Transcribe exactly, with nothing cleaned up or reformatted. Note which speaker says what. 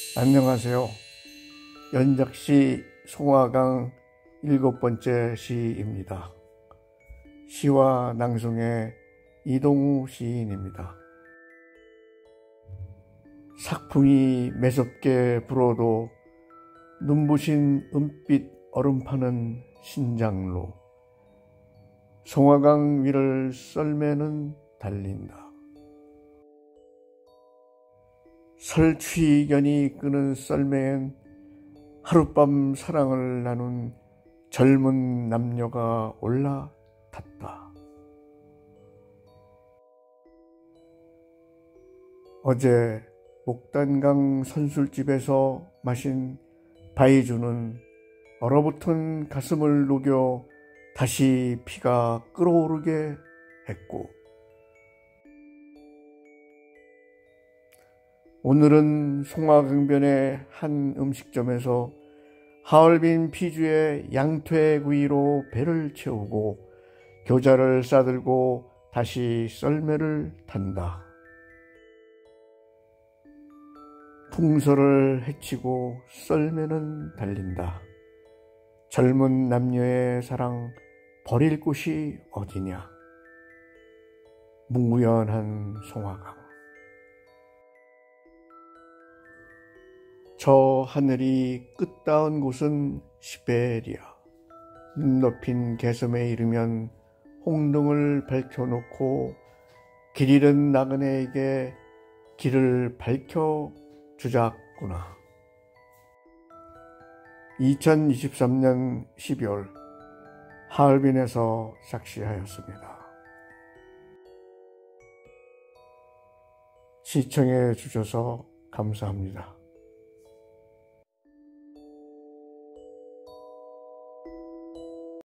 Speaker 1: 안녕하세요. 연작시 송화강 일곱 번째 시입니다. 시와 낭송의 이동우 시인입니다. 삭풍이 매섭게 불어도 눈부신 은빛 얼음 파는 신장로, 송화강 위를 썰매는 달린다. 설취견이 끄는 썰매엔 하룻밤 사랑을 나눈 젊은 남녀가 올라탔다. 어제 목단강 선술집에서 마신 바이주는 얼어붙은 가슴을 녹여 다시 피가 끓어오르게 했고, 오늘은 송화강변의 한 음식점에서 하얼빈 피주의 양퇴구이로 배를 채우고 교자를 싸들고 다시 썰매를 탄다. 풍설을 헤치고 썰매는 달린다. 젊은 남녀의 사랑 버릴 곳이 어디냐. 무연한 송화강. 저 하늘이 끝닿은 곳은 시베리아. 눈 높인 개섬에 이르면 홍등을 밝혀놓고 길 잃은 나그네에게 길을 밝혀주자꾸나. 이천이십삼 년 십이월 하얼빈에서 작시하였습니다. 시청해 주셔서 감사합니다.